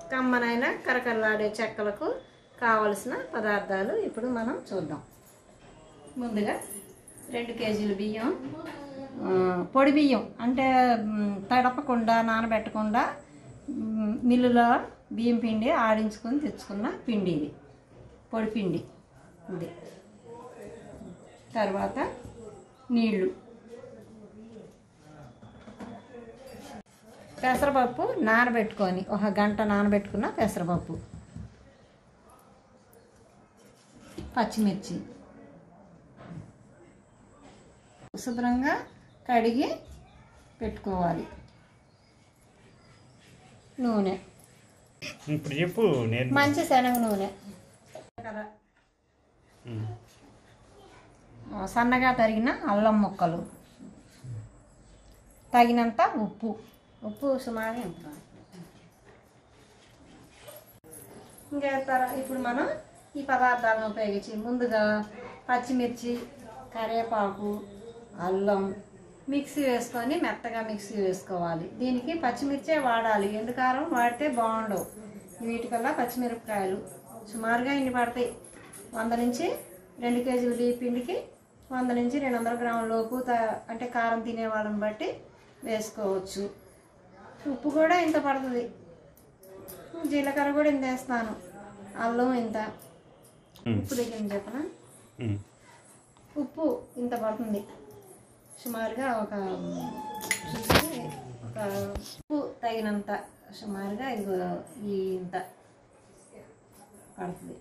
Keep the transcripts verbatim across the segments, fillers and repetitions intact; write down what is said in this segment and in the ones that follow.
కమ్మనైన కరకరలాడే చెక్కలకు కావలసిన పదార్థాలు ఇప్పుడు మనం చూద్దాం. ముందుగా రెండు కేజీలు బియ్యం, పొడి బియ్యం అంటే తడపకుండా నానబెట్టకుండా మిల్లులో బియ్యం పిండి ఆడించుకొని తెచ్చుకున్న పిండి, ఇది పొడి పిండి ఇది. తర్వాత నీళ్ళు, పెసరపప్పు నానబెట్టుకొని ఒక గంట నానబెట్టుకున్న పెసరపప్పు, పచ్చిమిర్చి శుభ్రంగా కడిగి పెట్టుకోవాలి, నూనె, ఇప్పుడు చెప్పు మంచి శనగ నూనె, సన్నగా తరిగిన అల్లం ముక్కలు, తగినంత ఉప్పు, ఉప్పు సుమారు ఎంత. ఇంకా తర్వాత ఇప్పుడు మనం ఈ పదార్థాలను ఉపయోగించి ముందుగా పచ్చిమిర్చి, కరివేపాకు, అల్లం మిక్సీ వేసుకొని మెత్తగా మిక్సీ వేసుకోవాలి. దీనికి పచ్చిమిర్చే వాడాలి, ఎందుకారం వాడితే బాగుండవు. వీటికల్లా పచ్చిమిరపకాయలు సుమారుగా ఇన్ని పడతాయి. వంద నుంచి రెండు కేజీల బియ్య పిండికి వంద నుంచి రెండు వందల గ్రాముల లోపు అంటే కారం తినే వాళ్ళని బట్టి వేసుకోవచ్చు. ఉప్పు కూడా ఇంత పడుతుంది, జీలకర్ర కూడా ఇంత వేస్తాను, అల్లం ఇంత. ఉప్పు దగ్గర చెప్పనా, ఉప్పు ఇంత పడుతుంది సుమారుగా, ఒక ఒక ఉప్పు తగినంత సుమారుగా ఈ ఇంత పడుతుంది.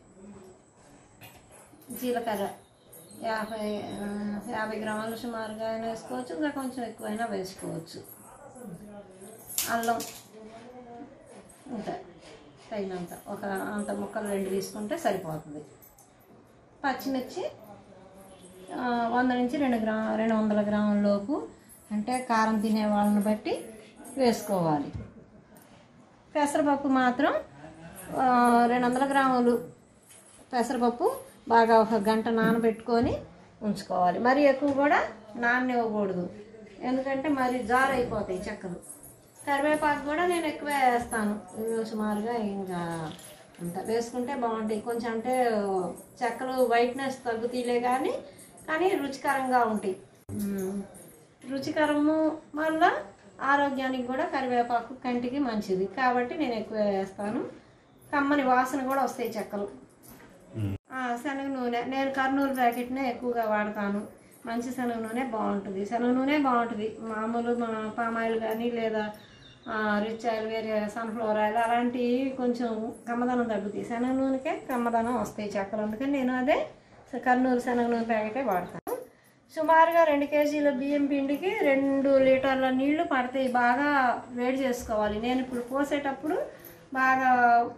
జీలకర్ర యాభై యాభై గ్రాములు సుమారుగా అయినా వేసుకోవచ్చు, ఇంకా కొంచెం ఎక్కువైనా వేసుకోవచ్చు. అల్లం ఇంత తగినంత, ఒక అంత ముక్కలు రెండు తీసుకుంటే సరిపోతుంది. పచ్చిమిర్చి వంద నుంచి రెండు గ్రా రెండు వందల గ్రాముల లోపు అంటే కారం తినే వాళ్ళని బట్టి వేసుకోవాలి. పెసరపప్పు మాత్రం రెండు వందల గ్రాములు పెసరపప్పు బాగా ఒక గంట నానబెట్టుకొని ఉంచుకోవాలి. మరి ఎక్కువ కూడా నాననివ్వకూడదు, ఎందుకంటే మరి జారు అయిపోతాయి చెక్కలు. కరివేపాకు కూడా నేను ఎక్కువ వేస్తాను, సుమారుగా ఇంకా అంత వేసుకుంటే బాగుంటాయి. కొంచెం అంటే చెక్కలు వైట్నెస్ తగ్గుతీలే కానీ కానీ రుచికరంగా ఉంటాయి. రుచికరము వల్ల ఆరోగ్యానికి కూడా కరివేపాకు కంటికి మంచిది కాబట్టి నేను ఎక్కువ వేస్తాను. కమ్మని వాసన కూడా వస్తాయి చెక్కలు. శనగ నూనె నేను కర్నూలు ప్యాకెట్నే ఎక్కువగా వాడతాను. మంచి శనగ నూనె బాగుంటుంది, శనగ నూనె బాగుంటుంది. మామూలు పామాయిల్ కానీ లేదా రిచ్ ఆయిల్, వేరే సన్ఫ్లవర్ ఆయిల్ అలాంటివి కొంచెం కమ్మదనం తగ్గుతాయి. శనగ నూనెకే కమ్మదనం వస్తాయి చెక్కలు, అందుకని నేను అదే కర్నూలు శనగ నూనె ప్యాకెటే వాడతాను. సుమారుగా రెండు కేజీల బియ్యం పిండికి రెండు లీటర్ల నీళ్లు పడతాయి. బాగా వేడి చేసుకోవాలి. నేను ఇప్పుడు పోసేటప్పుడు బాగా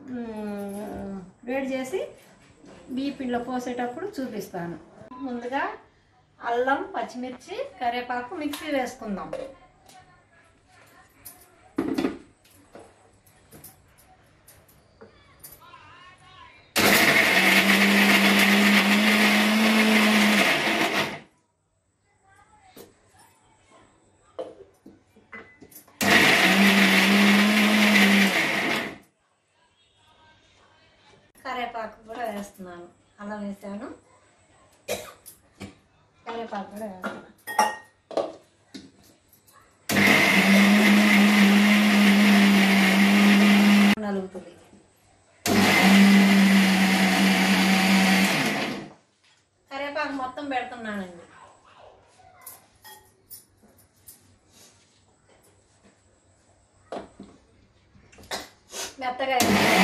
వేడి చేసి బియ్య పిండిలో పోసేటప్పుడు చూపిస్తాను. ముందుగా అల్లం, పచ్చిమిర్చి, కరివేపాకు మిక్సీ వేసుకుందాం. కరివేపాకు కూడా వేస్తున్నాను, అల్లం వేసాను, కరివేపాకు కూడా వేస్తాను. నలుగుతుంది. కరివేపాకు మొత్తం పెడుతున్నానండి. మెత్తగా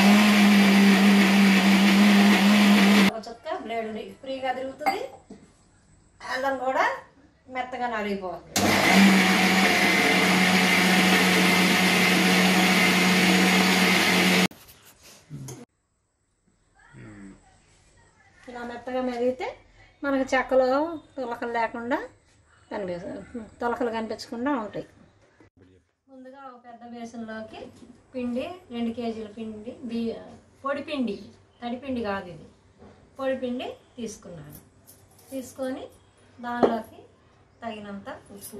చుక్క బ్లేడ్ ఫ్రీగా తిరుగుతుంది, అల్లం కూడా మెత్తగా నలిగిపోతుంది. ఇలా మెత్తగా మెరిగితే మనకు చెక్కలో తొలకలు లేకుండా కనిపిస్తుంది, తొలకలు కనిపించకుండా ఉంటాయి. ముందుగా ఒక పెద్ద బేసన్లోకి పిండి, రెండు కేజీల పిండి, బియ్య పొడి పిండి, తడిపిండి కాదు ఇది, పొడి పిండి తీసుకున్నాను. తీసుకొని దానిలోకి తగినంత ఉప్పు,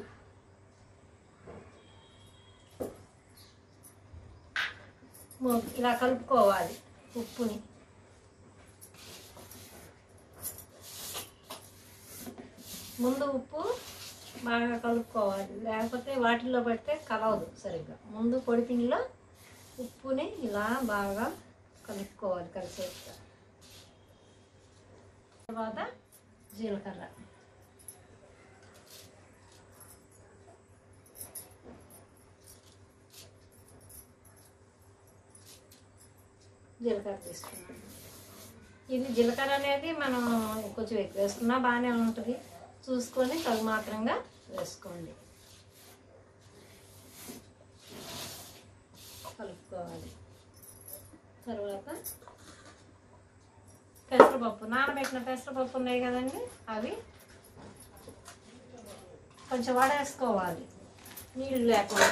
ఇలా కలుపుకోవాలి ఉప్పుని. ముందు ఉప్పు బాగా కలుపుకోవాలి, లేకపోతే వాటిల్లో పెడితే కలవదు సరిగ్గా. ముందు పొడిపిండిలో ఉప్పుని ఇలా బాగా కలుపుకోవాలి కలిసేట్టుగా. తర్వాత జీలకర్ర, జీలకర్ర తీసుకున్నాను. ఇది జీలకర్ర అనేది మనం కొంచెం ఎక్కువ వేసుకున్నా బాగానే ఉంటుంది, చూసుకొని తగు మాత్రంగా వేసుకోండి. కలుపుకోవాలి. తర్వాత పెసరపప్పు, నానబెట్టిన పెసరపప్పు ఉన్నాయి కదండి, అవి కొంచెం వడేసుకోవాలి నీళ్ళు లేకుండా.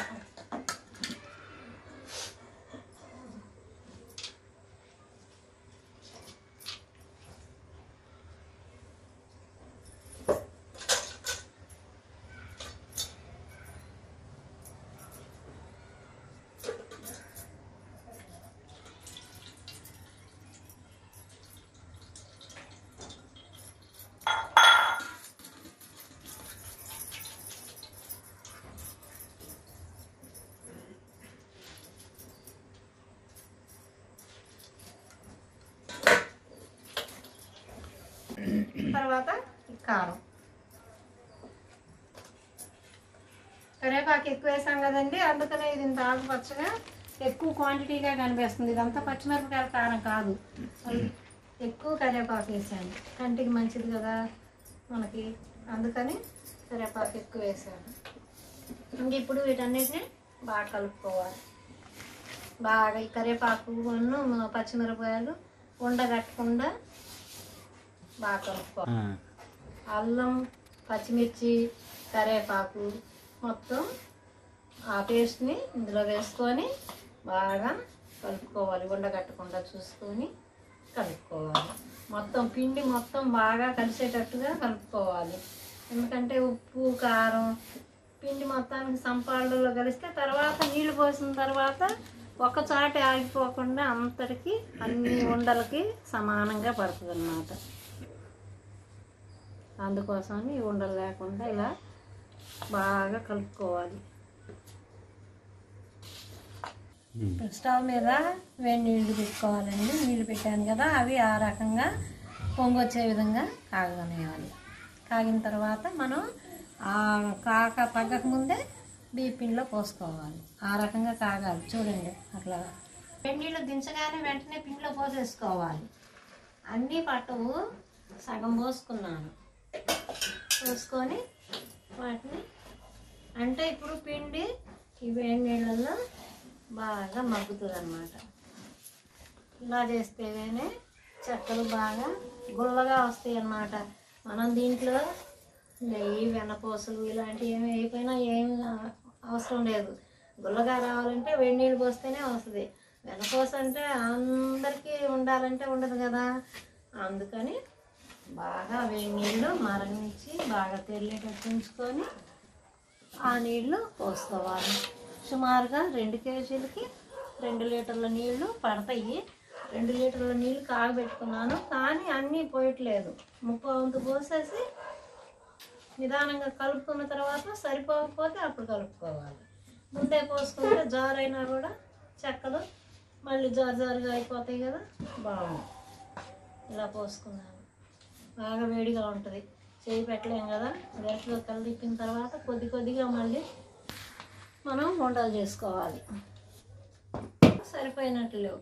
తర్వాత కారం, కరివేపాకు ఎక్కువ వేసాం కదండి, అందుకనే ఇది ఇంత ఆకుపచ్చగా ఎక్కువ క్వాంటిటీగా కనిపిస్తుంది. ఇదంతా పచ్చిమిరపకాయల కారం కాదు, ఎక్కువ కరివేపాకు వేసాను, కంటికి మంచిది కదా మనకి, అందుకని కరివేపాకు ఎక్కువ వేసాను. ఇంక ఇప్పుడు వీటన్నిటిని బాగా కలుపుకోవాలి. బాగా ఈ కరివేపాకు పచ్చిమిరపకాయలు ఉండగట్టకుండా బాగా కలుపుకోవాలి. అల్లం, పచ్చిమిర్చి, కరివేపాకు మొత్తం ఆ పేస్ట్ని ఇందులో వేసుకొని బాగా కలుపుకోవాలి. ఉండగట్టకుండా చూసుకొని కలుపుకోవాలి. మొత్తం పిండి మొత్తం బాగా కలిసేటట్టుగా కలుపుకోవాలి. ఎందుకంటే ఉప్పు కారం పిండి మొత్తానికి సంపాళ్ళలో కలిస్తే తర్వాత నీళ్ళు పోసిన తర్వాత ఒక్కచాటి ఆగిపోకుండా అంతటికి అన్ని ఉండలకి సమానంగా పడుతుంది అన్నమాట. అందుకోసమని ఈ ఉండలు లేకుండా ఇలా బాగా కలుపుకోవాలి. స్టవ్ మీద వేడి నీళ్ళు పెట్టుకోవాలండి. నీళ్ళు పెట్టాను కదా, అవి ఆ రకంగా పొంగొచ్చే విధంగా కాగనివ్వాలి. కాగిన తర్వాత మనం ఆ కాక తగ్గక ముందే బియ్య పిండిలో పోసుకోవాలి. ఆ రకంగా కాగాలి చూడండి. అట్లా వేడి నీళ్ళు దించగానే వెంటనే పిండిలో పోసేసుకోవాలి. అన్నీ పట్టవు, సగం పోసుకున్నాను. పోసుకొని వాటిని అంటే ఇప్పుడు పిండి ఈ వేడి నీళ్ళల్లో బాగా మగ్గుతుంది అన్నమాట. ఇలా చేస్తేనే చెక్కలు బాగా గుల్లగా వస్తాయి అన్నమాట. మనం దీంట్లో నెయ్యి, వెన్నపూసలు ఇలాంటివి ఏమి అయిపోయినా ఏమి అవసరం లేదు. గుల్లగా రావాలంటే వేడి నీళ్ళు పోస్తేనే వస్తుంది. వెన్నపూస అంటే అందరికీ ఉండాలంటే ఉండదు కదా, అందుకని బాగా వేడి నీళ్ళు మరగించి బాగా తెల్లేటట్టు ఉంచుకొని ఆ నీళ్ళు పోసుకోవాలి. సుమారుగా రెండు కేజీలకి రెండు లీటర్ల నీళ్లు పడతాయి. రెండు లీటర్ల నీళ్ళు కాగబెట్టుకున్నాను, కానీ అన్నీ పోయట్లేదు. ముప్పై వంతు పోసేసి నిదానంగా కలుపుకున్న తర్వాత సరిపోకపోతే అప్పుడు కలుపుకోవాలి. ముందే పోసుకుంటే జారైనా కూడా చెక్కలు మళ్ళీ జారు జారుగా అయిపోతాయి కదా, బాగుంది. ఇలా పోసుకున్నాను. బాగా వేడిగా ఉంటుంది, చేయి పెట్టలేం కదా. గరిటెలో కలిపిన తర్వాత కొద్ది కొద్దిగా మళ్ళీ మనం ఉండలు చేసుకోవాలి. సరిపోయినట్లు లేవు,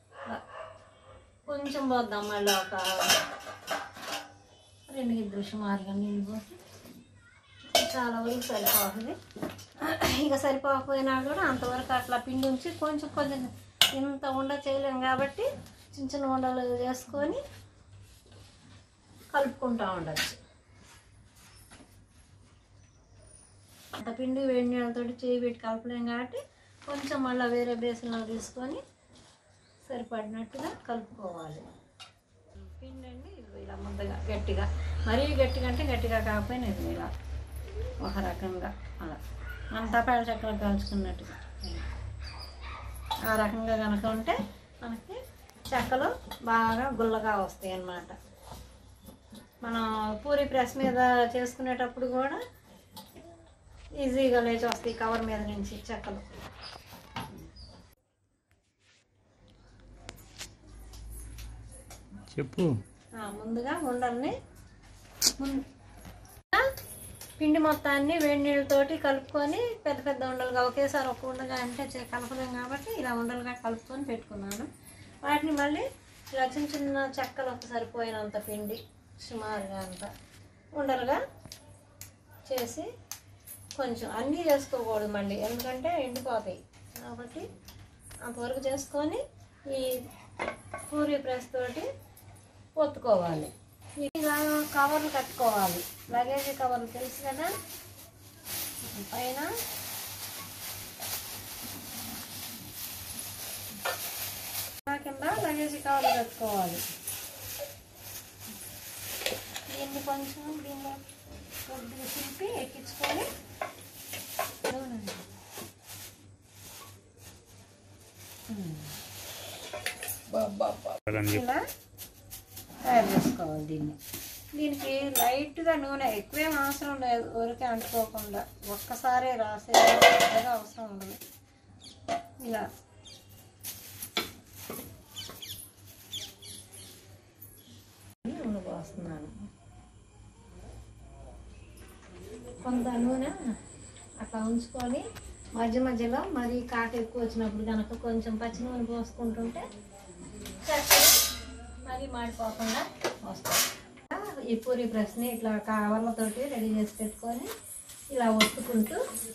కొంచెం పోద్దాం. మళ్ళీ ఒక రెండు గిద్దరు సుమారుగా నీళ్ళు పోసి చాలా వరకు సరిపోతుంది. ఇక సరిపోకపోయినా కూడా అంతవరకు అట్లా పిండి ఉంచి కొంచెం కొంచెం ఇంత ఉండ చేయలేము కాబట్టి చిన్న చిన్న ఉండలు చేసుకొని కలుపుకుంటూ ఉండచ్చు. అంత పిండి వేడి నీళ్ళతో చేయి పెట్టి కలపలేం కాబట్టి కొంచెం మళ్ళీ వేరే బేసన్లో తీసుకొని సరిపడినట్టుగా కలుపుకోవాలి. పిండి అండి ఇలా ముద్దగా గట్టిగా, మరీ గట్టిగా అంటే గట్టిగా కాకపోయినా ఇది ఇలా ఒక రకంగా అలా మన తపాల చక్కలు కాల్చుకున్నట్టుగా ఆ రకంగా కనుక ఉంటే మనకి చెక్కలు బాగా గుల్లగా వస్తాయి అన్నమాట. మనం పూరి ప్రెస్ మీద చేసుకునేటప్పుడు కూడా ఈజీగా లేచి వస్తాయి కవర్ మీద నుంచి చెక్కలు. చెప్పు. ముందుగా ఉండల్ని ముందు పిండి మొత్తాన్ని వేడి నీళ్ళతోటి కలుపుకొని పెద్ద పెద్ద ఉండలుగా ఒకేసారి ఒక ఉండగా అంటే కలపలేం కాబట్టి ఇలా ఉండలుగా కలుపుకొని పెట్టుకున్నాను. వాటిని మళ్ళీ ఇలా చిన్న చిన్న చెక్కలు ఒక సరిపోయినంత పిండి సుమారుగా అంత ఉండలుగా చేసి, కొంచెం అన్నీ చేసుకోకూడదు మళ్ళీ ఎందుకంటే ఎండిపోతాయి కాబట్టి అంతవరకు చేసుకొని ఈ పూరీ ప్రెస్ తోటి ఒత్తుకోవాలి. ఇలా కవర్లు కట్టుకోవాలి. లగేజీ కవర్లు తెలుసు కదా, పైన కింద లగేజీ కవర్లు కట్టుకోవాలి. దీన్ని కొంచెం దీనిలో కొద్దిగా తిప్పి ఎక్కించుకొని ఇలా తయారు చేసుకోవాలి. దీన్ని దీనికి లైట్గా నూనె ఎక్కువేం అవసరం లేదు, ఊరికే అంటుకోకుండా ఒక్కసారే రాసే పెద్దగా అవసరం ఉండదు. ఇలా నూనె పోస్తున్నాను. కొంత నూనె అట్లా ఉంచుకొని మధ్య మధ్యలో మరి కాక ఎక్కువ వచ్చినప్పుడు కనుక కొంచెం పచ్చి నూనె పోసుకుంటుంటే చక్కగా మరి మాడిపోకుండా వస్తాయి. ఈ పూరీ ప్రెస్ని ఇట్లా కవర్లతోటి రెడీ చేసి పెట్టుకొని ఇలా ఒత్తుకుంటూ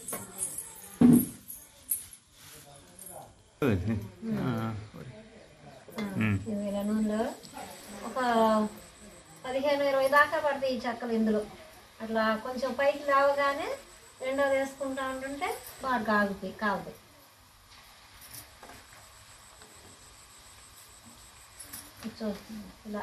ఇలా నూనెలో ఒక పదిహేను ఇరవై దాకా పడతాయి ఈ చెక్కలు ఇందులో. అట్లా కొంచెం పైకి లేవగానే రెండోది వేసుకుంటా ఉంటుంటే బాగా ఆగుతాయి కాగుతాయి. చూస్తుంది ఇలా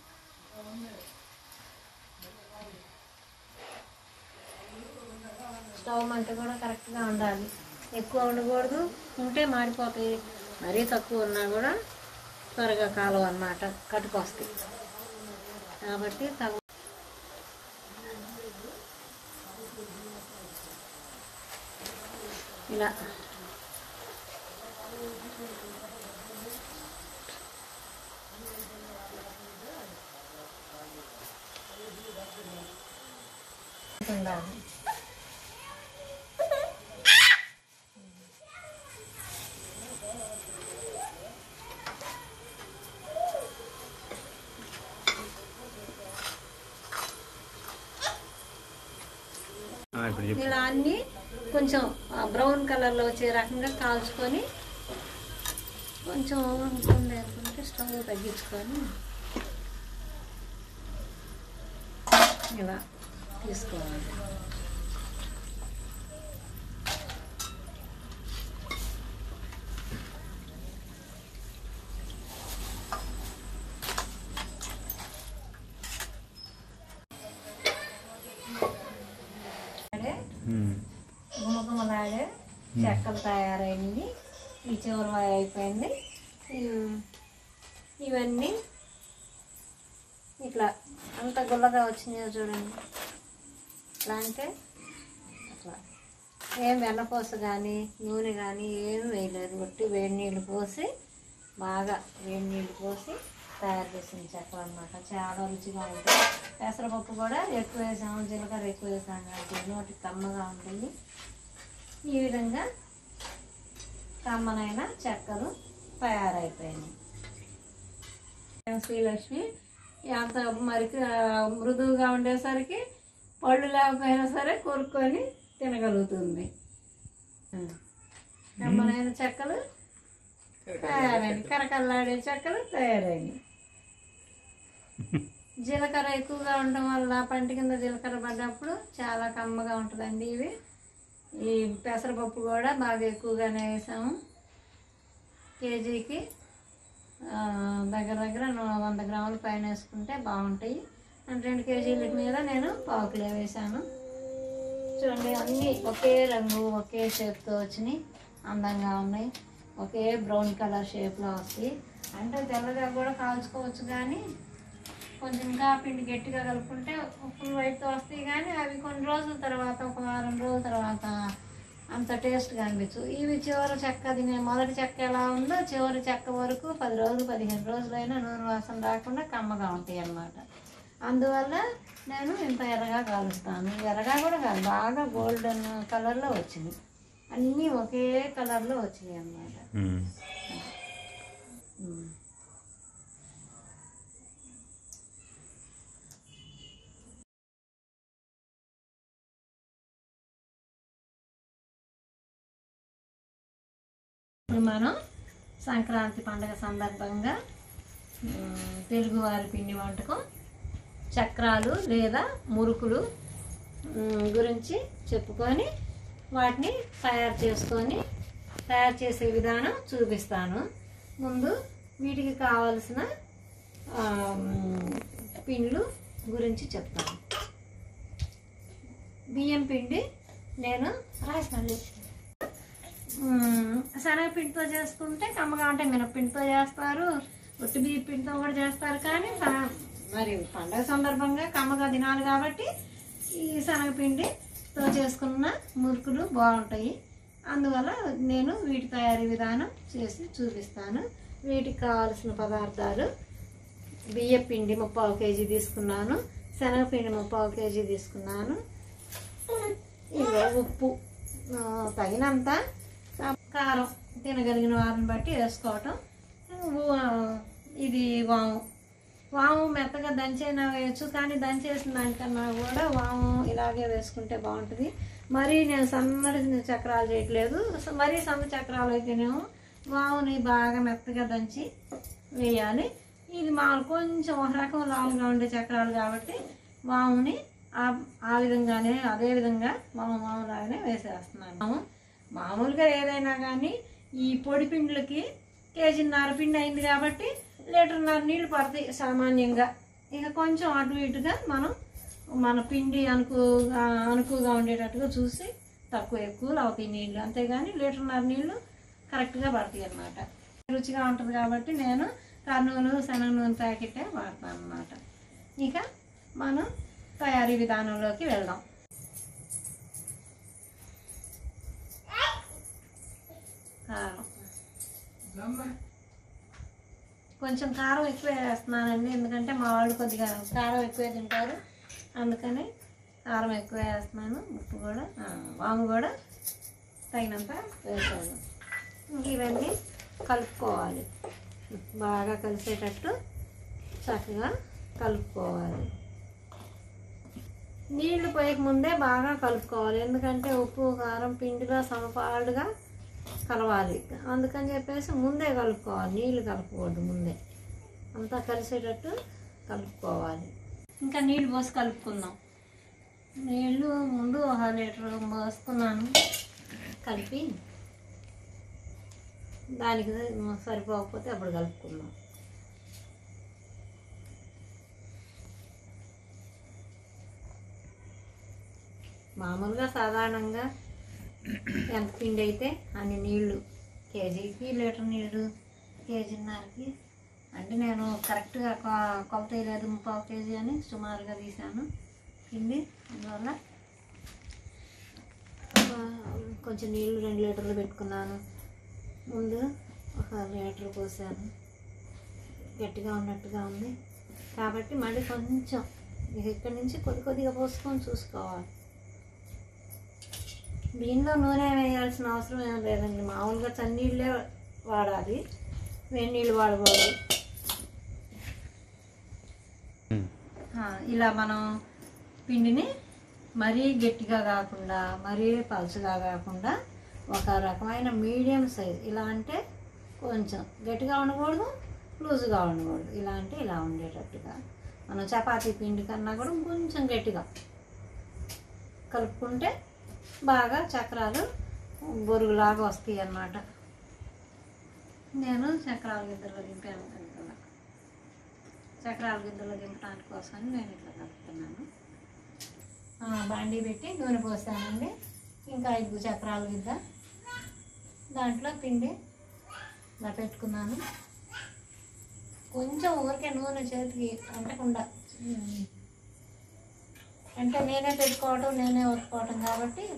స్టవ్ మంట కూడా కరెక్ట్గా ఉండాలి, ఎక్కువ ఉండకూడదు, ఉంటే మాడిపోతాయి. మరీ తక్కువ ఉన్నా కూడా త్వరగా కాలం అన్నమాట, కట్టుకొస్తాయి. కాబట్టి తగు ఇలా ఉండాలి. ఇలా అన్నీ కొంచెం బ్రౌన్ కలర్లో వచ్చే రకంగా కాల్చుకొని కొంచెం అనుకుంటే స్టవ్ తగ్గించుకొని ఇలా తీసుకోవాలి. గుమగుమలాడే చెక్కలు తయారైంది. ఈ చివరి వాయి అయిపోయింది. ఇవన్నీ ఇట్లా అంత గుల్లగా వచ్చినాయో చూడండి. ఇట్లా అంటే అట్లా ఏం వెన్నపూస కానీ నూనె కానీ ఏమి వేయలేదు, ఒట్టి వేడి నీళ్ళు పోసి బాగా వేడి నీళ్ళు పోసి తయారు చేసిన చెక్కలు అన్నమాట. చాలా రుచిగా ఉంటాయి. పెసరపప్పు కూడా ఎక్కువ వేసాము, జీలకర్ర ఎక్కువ వేసాము కాబట్టి నోటికి కమ్మగా ఉంటుంది. ఈ విధంగా కమ్మనైన చెక్కలు తయారైపోయినాయి. శ్రీలక్ష్మి అంత మరి మృదువుగా ఉండేసరికి పళ్ళు లేకపోయినా సరే కొరుక్కొని తినగలుగుతుంది. కమ్మనైన చెక్కలు తయారైనవి, కరకల్లాడే చెక్కలు తయారైనవి. జీలకర్ర ఎక్కువగా ఉండటం వల్ల పంట కింద జీలకర్ర పడ్డప్పుడు చాలా కమ్మగా ఉంటుందండి. ఇవి ఈ పెసరపప్పు కూడా బాగా ఎక్కువగానే వేసాము. కేజీకి దగ్గర దగ్గర వంద గ్రాముల పైన వేసుకుంటే బాగుంటాయి. అంటే రెండు కేజీల మీద నేను పావు కిలో వేసాను. చూడండి అన్నీ ఒకే రంగు ఒకే షేప్తో వచ్చినాయి, అందంగా ఉన్నాయి. ఒకే బ్రౌన్ కలర్ షేప్లో వస్తాయి. అంటే తెల్లగా కూడా కాల్చుకోవచ్చు, కానీ కొంచెం ఇంకా పిండి గట్టిగా కలుపుకుంటే ఫుల్ వైట్తో వస్తాయి. కానీ అవి కొన్ని రోజుల తర్వాత, ఒక వారం రోజుల తర్వాత అంత టేస్ట్గా అనిపించు. ఇవి చివరి చెక్క, తినే మొదటి చెక్క ఎలా ఉందో చివరి చెక్క వరకు పది రోజులు పదిహేను రోజులైనా నూనె వాసన రాకుండా కమ్మగా ఉంటాయి అన్నమాట. అందువల్ల నేను ఇంత ఎర్రగా కాలుస్తాను. ఎర్రగా కూడా కాదు, బాగా గోల్డెన్ కలర్లో వచ్చింది. అన్నీ ఒకే కలర్లో వచ్చినాయి అన్నమాట. ఇప్పుడు మనం సంక్రాంతి పండుగ సందర్భంగా తెలుగువారి పిండి వంటకం చక్రాలు లేదా మురుకులు గురించి చెప్పుకొని వాటిని తయారు చేసుకొని తయారు చేసే విధానం చూపిస్తాను. ముందు వీటికి కావలసిన పిండ్లు గురించి చెప్తాను. బియ్యం పిండి నేను రాసాను. శనగపిండితో చేసుకుంటే కమ్మగా ఉంటాయి, మినప్పిండితో చేస్తారు, ఒట్టి బియ్య పిండితో కూడా చేస్తారు. కానీ మరి పండగ సందర్భంగా కమ్మగా తినాలి కాబట్టి ఈ శనగపిండితో చేసుకున్న మురుకులు బాగుంటాయి. అందువల్ల నేను వీటి తయారీ విధానం చేసి చూపిస్తాను. వీటికి కావాల్సిన పదార్థాలు: బియ్య పిండి ముప్పావు కేజీ తీసుకున్నాను, శనగపిండి ముప్పావు కేజీ తీసుకున్నాను, ఇక ఉప్పు తగినంత, కారం తినగలిగిన వారిని బట్టి వేసుకోవటం, ఇది వాము. వాము మెత్తగా దంచైనా వేయచ్చు, కానీ దంచేసిన దానికన్నా కూడా వాము ఇలాగే వేసుకుంటే బాగుంటుంది. మరీ నేను సన్నటి చక్రాలు చేయట్లేదు. మరీ సన్న చక్రాలు అయితేనేమో వాముని బాగా మెత్తగా దంచి వేయాలి. ఇది మామూలు కొంచెం ఒక రకం లావుగా ఉండే చక్రాలు కాబట్టి వాముని ఆ విధంగానే అదే విధంగా మామూలు మామూలుగానే వేసేస్తున్నాను. మామూలుగా ఏదైనా కానీ ఈ పొడి పిండిలకి కేజీన్నర పిండి అయింది కాబట్టి లీటర్న్నర నీళ్ళు పడతాయి సామాన్యంగా. ఇక కొంచెం అటు ఇటుగా మనం మన పిండి అనుకుగా అనుకుగా ఉండేటట్టుగా చూసి తక్కువ ఎక్కువలు అవుతాయి నీళ్ళు, అంతేగాని లీటర్న్నర నీళ్ళు కరెక్ట్గా పడతాయి అన్నమాట. రుచిగా ఉంటుంది కాబట్టి నేను కర్నూలు శనగ నూనె ప్యాకెటే వాడతాను అన్నమాట. ఇక మనం తయారీ విధానంలోకి వెళ్దాం. కారం కొంచెం కారం ఎక్కువ వేస్తున్నానండి, ఎందుకంటే మా వాళ్ళు కొద్దిగా కారం ఎక్కువ తింటారు, అందుకని కారం ఎక్కువ వేస్తున్నాను. ఉప్పు కూడా, వాము కూడా తగినంత వేసాను. ఇవన్నీ కలుపుకోవాలి, బాగా కలిసేటట్టు చక్కగా కలుపుకోవాలి. నీళ్లు పోయక ముందే బాగా కలుపుకోవాలి, ఎందుకంటే ఉప్పు కారం పిండిలో సమపాడుగా కలవాలి. అందుకని చెప్పేసి ముందే కలుపుకోవాలి, నీళ్ళు కలుపుకోవద్దు, ముందే అంతా కలిసేటట్టు కలుపుకోవాలి. ఇంకా నీళ్ళు పోసి కలుపుకుందాం. నీళ్ళు ముందు ఒక లీటర్ పోసుకున్నాను, కలిపి దానికి సరిపోకపోతే అప్పుడు కలుపుకుందాం. మామూలుగా సాధారణంగా ఎంత పిండి అయితే అన్ని నీళ్ళు, కేజీకి లీటర్ నీళ్ళు, కేజీన్నరకి అంటే నేను కరెక్ట్గా కొలత లేదు, ముప్పావు కేజీ అని సుమారుగా తీసాను పిండి. అందువల్ల కొంచెం నీళ్ళు రెండు లీటర్లు పెట్టుకున్నాను. ముందు ఒక లీటర్ పోసాను, గట్టిగా ఉన్నట్టుగా ఉంది కాబట్టి మళ్ళీ కొంచెం ఇక్కడి నుంచి కొద్ది కొద్దిగా పోసుకొని చూసుకోవాలి. దీనిలో నూనె వేయాల్సిన అవసరం ఏం లేదండి, మామూలుగా చన్నీళ్ళే వాడాలి, వేడి నీళ్ళు వాడకూడదు. ఇలా మనం పిండిని మరీ గట్టిగా కాకుండా మరీ పలుచగా కాకుండా ఒక రకమైన మీడియం సైజ్, ఇలా అంటే కొంచెం గట్టిగా ఉండకూడదు, లూజుగా ఉండకూడదు, ఇలా అంటే ఇలా ఉండేటట్టుగా మనం చపాతీ పిండి కన్నా కూడా కొంచెం గట్టిగా కలుపుకుంటే బాగా చక్రాలు బొరుగులాగా వస్తాయి అన్నమాట. నేను చక్రాల గిద్దలో దింపాను అనుకున్నా, చక్రాల గిద్దలో దింపడానికి కోసం నేను ఇట్లా కలుపుతున్నాను. బాండీ పెట్టి నూనె పోసానండి. ఇంకా ఐదు చక్రాల గిద్ద, దాంట్లో పిండి ఇలా పెట్టుకున్నాను. కొంచెం ఊరికే నూనె చేతికి అంటకుండా, అంటే నేనే పెట్టుకోవటం నేనే ఒత్తుకోవటం కాబట్టి.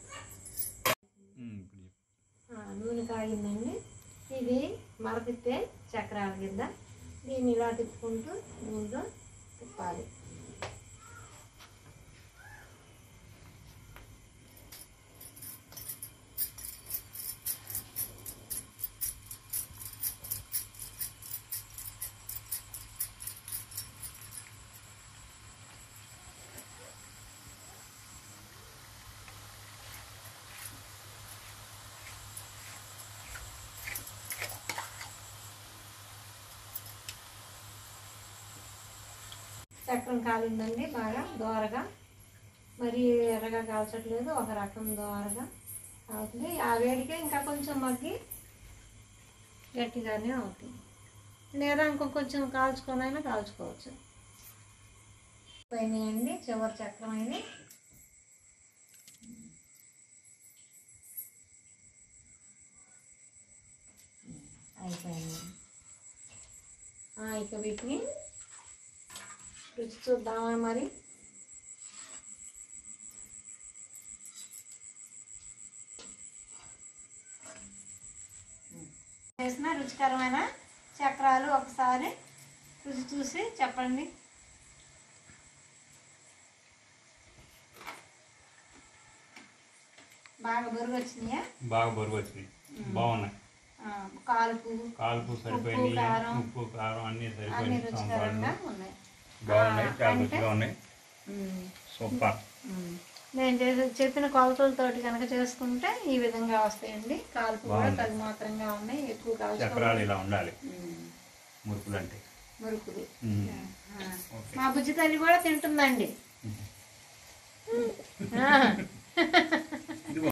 నూనె కాగిందండి. ఇది మరతిప్పే చక్రాల కింద దీన్ని ఇలా తిప్పుకుంటూ నూనెలో తిప్పాలి. చక్రం కాలిందండి బాగా దోరగా, మరి ఎర్రగా కాల్చట్లేదు, ఒక రకం దోరగా అవుతుంది. ఆ వేడికే ఇంకా కొంచెం మగ్గి గట్టిగానే అవుతుంది, లేదా ఇంకొంచెం కాల్చుకొని అయినా కాల్చుకోవచ్చు. అయినాయండి చివరి చక్రం అయింది. అయిపోయింది. ఇక వీటిని రుచి చూద్దామా మరి. చేసిన రుచికరమైన చక్రాలు ఒకసారి రుచి చూసి చెప్పండి. బాగా బరువు వచ్చినాయా? బాగా బరువు వచ్చినాయి, బాగున్నాయి. కాలుపు కాలుపు సరిపోయినాయి, ఉప్పు కారం అన్ని అన్ని రుచికరంగా ఉన్నాయి. బాగున్నాయి, చాలా రుచిగా ఉన్నాయి. సూపర్. నేను చేసి చెప్పిన కొలతలతోటి కనుక చేసుకుంటే ఈ విధంగా వస్తాయండి. కాలుపు కూడా తగు మాత్రంగా ఉన్నాయి, ఎక్కువ కాల్పు. చక్రాలు ఇలా ఉండాలి, మురుకులు అంటే మురుకులు. మా బుజ్జి తల్లి కూడా తింటుందండి.